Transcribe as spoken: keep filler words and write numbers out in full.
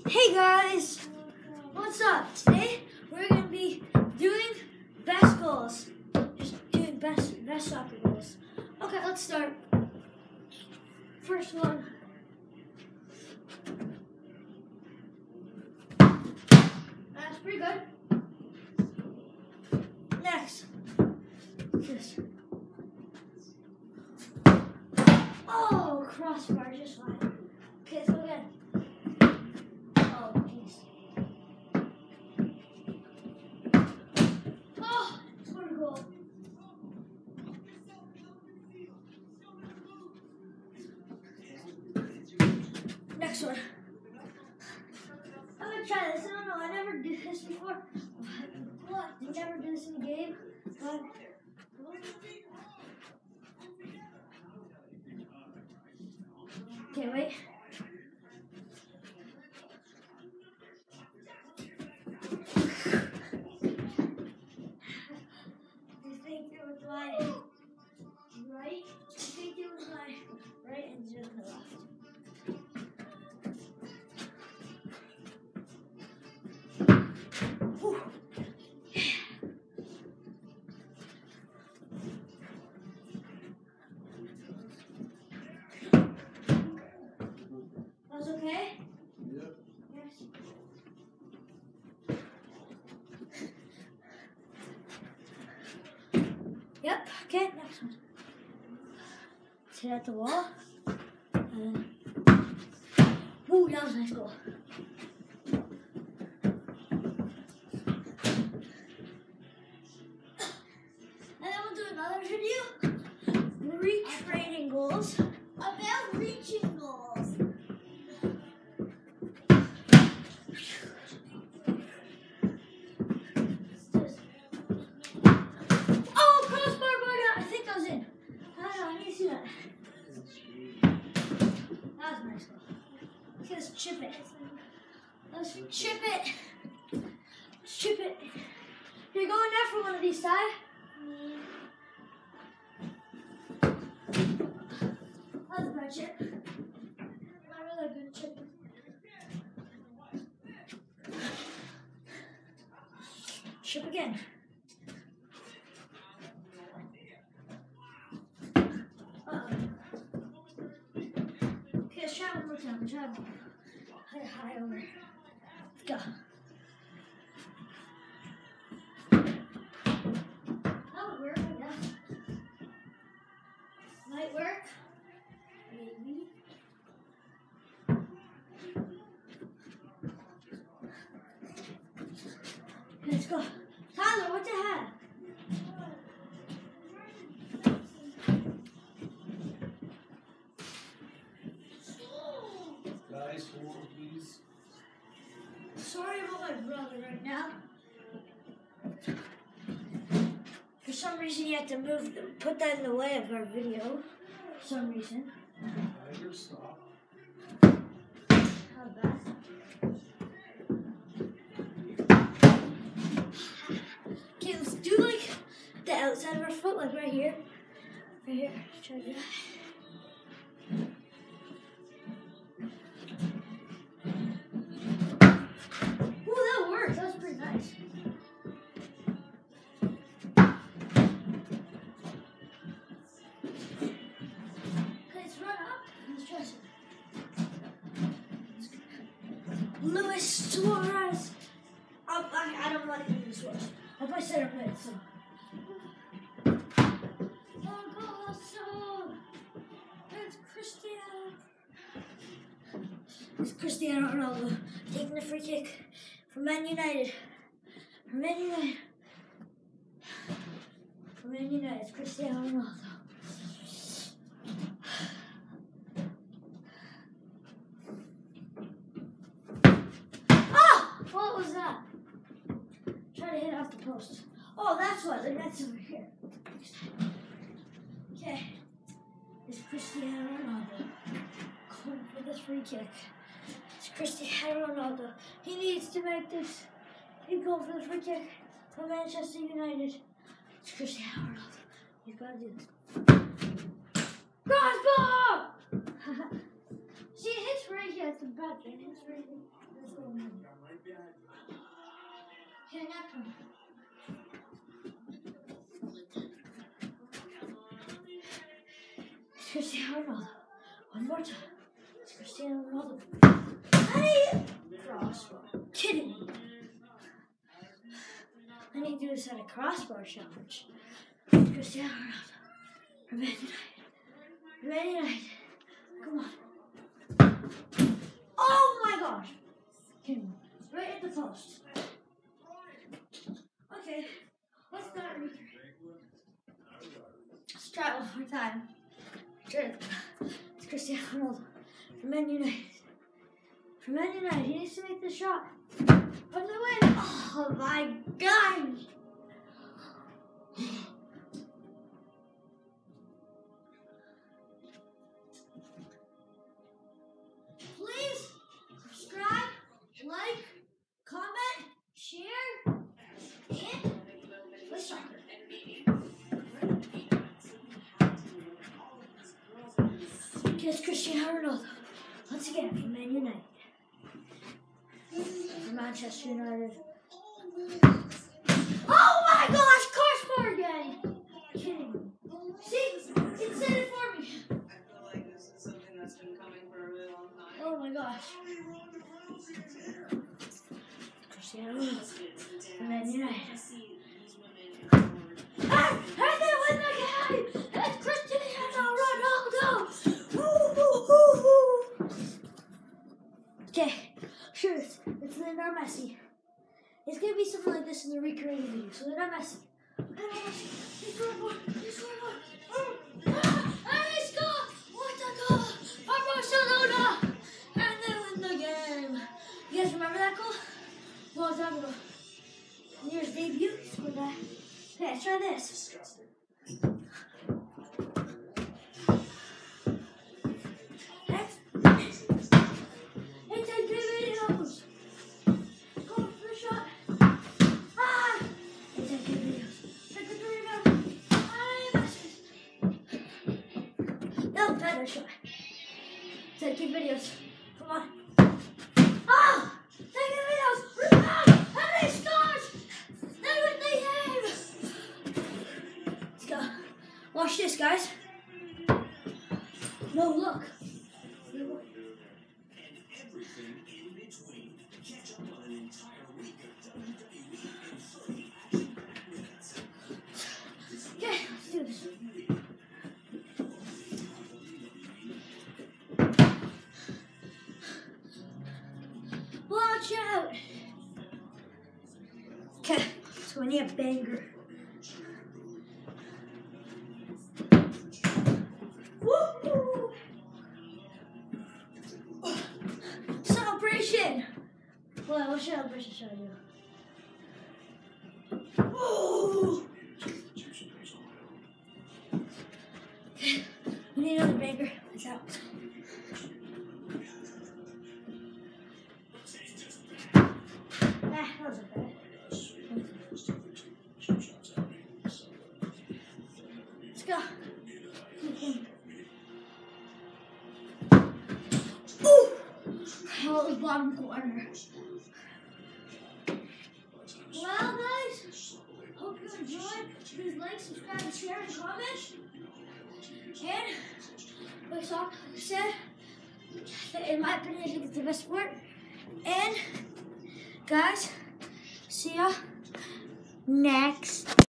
Hey guys, what's up? Today we're gonna be doing best goals. Just doing best best soccer goals. Okay, let's start. First one. That's pretty good. Next. This. Oh, crossbar just fine. Okay, let's go again. Oh, jeez. Oh, scored a goal. Next one. I'm gonna try this. I don't know. I never did this before. What? You never do this in a game? But okay, wait. I think it was my right. I think it was my right and just my left. Whew. That was okay? Yep. Yes. Yep, okay, next one. Let's hit at the wall. And ooh, that was a nice goal. And then we'll do another video. Retraining goals. About reaching goals. Oh, crossbar bug out. I think I was in. I don't know. I need to see that. That was a nice goal. Let's chip it. Let's chip it. Let's chip it. You're going there for one of these, Ty. That was a bad chip. Not really a good chip. Chip again. Uh-oh. Okay, let's try one more time. Let's try one more. High, high over. Let's go. That would work, I guess. Might work. Maybe. Let's go. Tyler, what the heck? Guys, hold on, please. Sorry about my brother right now. For some reason, you have to move, put that in the way of our video. For some reason. Tiger, stop. How bad? Okay, let's do like the outside of our foot, like right here. Right here. Try to do that. Ooh, that worked. That was pretty nice. Okay, let's run up. Let's try some. Luis Suarez. I, I, I don't want to do Suarez. I'll play center mid, so. Oh, goal, so. It's Cristiano. It's Cristiano Ronaldo taking the free kick from Man United. From Man United. From Man United, it's Cristiano Ronaldo. Ah! What was that? Try to hit off the post. Oh, that's what. The net's over here. Okay. It's Cristiano Ronaldo going for this free kick. It's Cristiano Ronaldo. He needs to make this. He's going for the free kick for Manchester United. It's Cristiano Ronaldo. He's got to do this. Crossbar! See, it hits right here. yeah, it's a bad thing. It's really, it's really okay, next one. It's Cristiano Ronaldo. One more time. It's Cristiano Ronaldo. Hey! Crossbar. Kidding me. I need to do this at a crossbar challenge. It's Cristiano Ronaldo. For Man United. For Man United. Come on. Oh my gosh. Kidding me. Right at the post. Okay. Let's not read. Let's try it one more time. It's Cristiano Ronaldo for Man United. For Man United, he needs to make the shot. For the win! Oh my gosh! Please subscribe, like, comment, share, and play soccer. It's Cristiano Ronaldo once again for Man United. For Manchester United. Oh my gosh, crossbar again! Kidding me. See, it said it for me. I feel like this is something that's been coming for a really long time. Oh my gosh. Cristiano Ronaldo for Man United. Ah, and they win the game! It's Cristiano Ronaldo! Okay, sure, it's, it's Lionel Messi. It's gonna be something like this in the recreated video. So Lionel Messi. Lionel Messi. He scored one. He scored one. Oh. Ah, and he scored! What a goal! For Barcelona! And they win the game. You guys remember that goal? What was that goal? In his debut, he scored that. Okay, let's try this. Better shot. Taking videos. Come on. Ah! Taking videos. Rebound! And they scored! They win the game! Let's go. Watch this, guys. No, look. Okay, let's do this. Watch out! Okay, so we need a banger. Woo! Celebration! Well, what celebration should I do? Woo! Okay, we need another banger. Watch out. That wasn't bad. Let's go. Ooh! That was bottom corner. Well, guys, hope you enjoyed. Please like, subscribe, and share, and comment. And, like Soccer said, in my opinion, I think it's the best sport. And, guys, see ya next